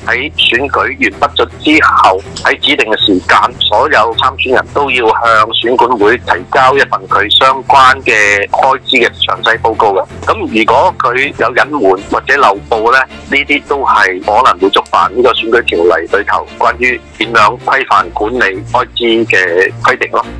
喺選舉完畢咗之後，喺指定嘅時間，所有參選人都要向選管會提交一份佢相關嘅開支嘅詳細報告嘅。咁如果佢有隱瞞或者漏報咧，呢啲都係可能會觸犯呢個選舉條例裏頭關於點樣規範管理開支嘅規定咯。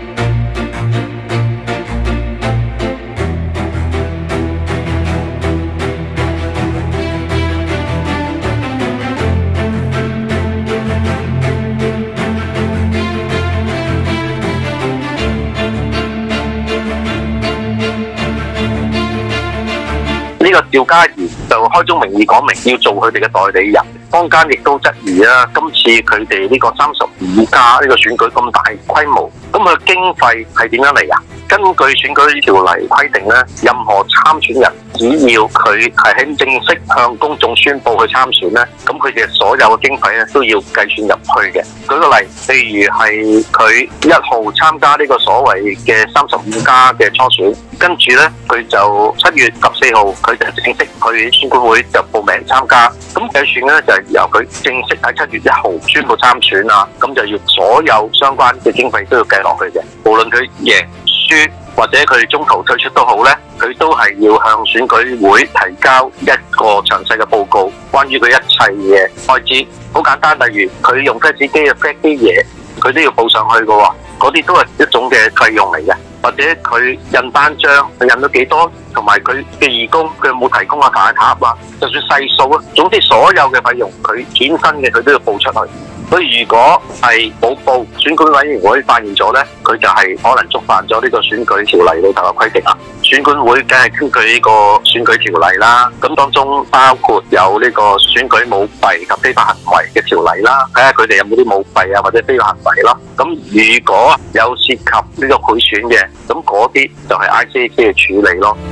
呢個趙家賢就開宗明義講明要做佢哋嘅代理人，坊間亦都質疑啦。今次佢哋呢個35+呢個選舉咁大規模，咁佢經費係點樣嚟啊？根據選舉條例規定咧，任何參選人只要佢係喺正式向公眾宣佈去參選咧，咁佢哋所有嘅經費咧都要計算入去嘅。舉個例，譬如係佢1號參加呢個所謂嘅35+嘅初選，跟住咧佢就7月14號佢就正式去選管會就報名參加，咁計算咧就係由佢正式喺7月1號宣佈參選啊，咁就要所有相關嘅經費都要計落去嘅，無論佢贏或者佢中途退出都好咧，佢都係要向選舉會提交一個詳細嘅報告，關於佢一切嘅開支。好簡單，例如佢用 fax 機嘅 fax 機嘢，佢都要報上去嘅喎，嗰啲都係一種嘅費用嚟嘅。或者佢印單張，佢印咗幾多，同埋佢嘅義工佢有冇提供啊大盒啊，就算細數啊，總之所有嘅費用佢衍生嘅佢都要報出去。所以如果係冇報，選舉委員會發現咗咧，佢就係可能觸犯咗呢個選舉條例裏頭嘅規定啦。選管會梗係根據呢個選舉條例啦，咁當中包括有呢個選舉舞弊及非法行為嘅條例啦，睇下佢哋有冇啲舞弊啊或者非法行為咯。咁如果有涉及呢個賄選嘅，咁嗰啲就係 ICAC 嘅處理咯。